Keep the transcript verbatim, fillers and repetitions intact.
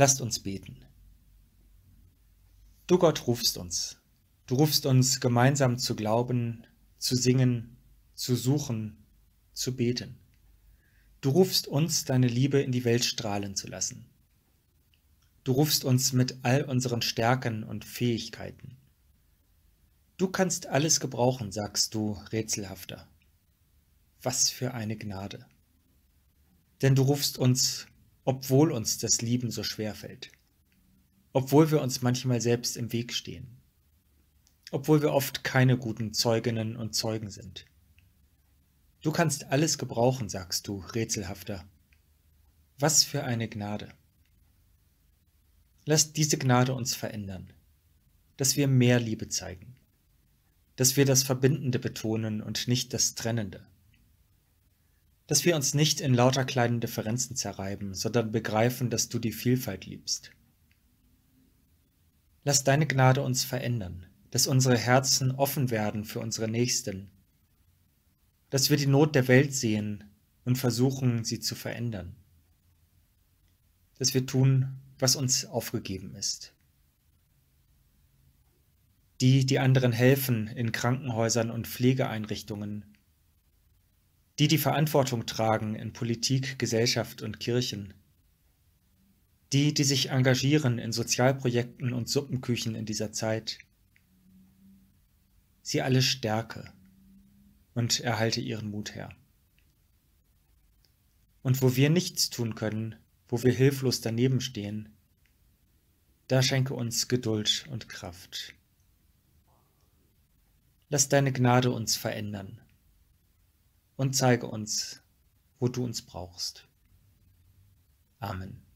Lasst uns beten. Du Gott rufst uns. Du rufst uns gemeinsam zu glauben, zu singen, zu suchen, zu beten. Du rufst uns, deine Liebe in die Welt strahlen zu lassen. Du rufst uns mit all unseren Stärken und Fähigkeiten. Du kannst alles gebrauchen, sagst du rätselhafter. Was für eine Gnade! Denn du rufst uns, obwohl uns das Lieben so schwer fällt, obwohl wir uns manchmal selbst im Weg stehen, obwohl wir oft keine guten Zeuginnen und Zeugen sind. Du kannst alles gebrauchen, sagst du rätselhafter. Was für eine Gnade! Lass diese Gnade uns verändern, dass wir mehr Liebe zeigen, dass wir das Verbindende betonen und nicht das Trennende, dass wir uns nicht in lauter kleinen Differenzen zerreiben, sondern begreifen, dass du die Vielfalt liebst. Lass deine Gnade uns verändern, dass unsere Herzen offen werden für unsere Nächsten, dass wir die Not der Welt sehen und versuchen, sie zu verändern, dass wir tun, was uns aufgegeben ist. Die, die anderen helfen in Krankenhäusern und Pflegeeinrichtungen, die die Verantwortung tragen in Politik, Gesellschaft und Kirchen, die, die sich engagieren in Sozialprojekten und Suppenküchen in dieser Zeit. Sie alle stärke und erhalte ihren Mut her. Und wo wir nichts tun können, wo wir hilflos daneben stehen, da schenke uns Geduld und Kraft. Lass deine Gnade uns verändern und zeige uns, wo du uns brauchst. Amen.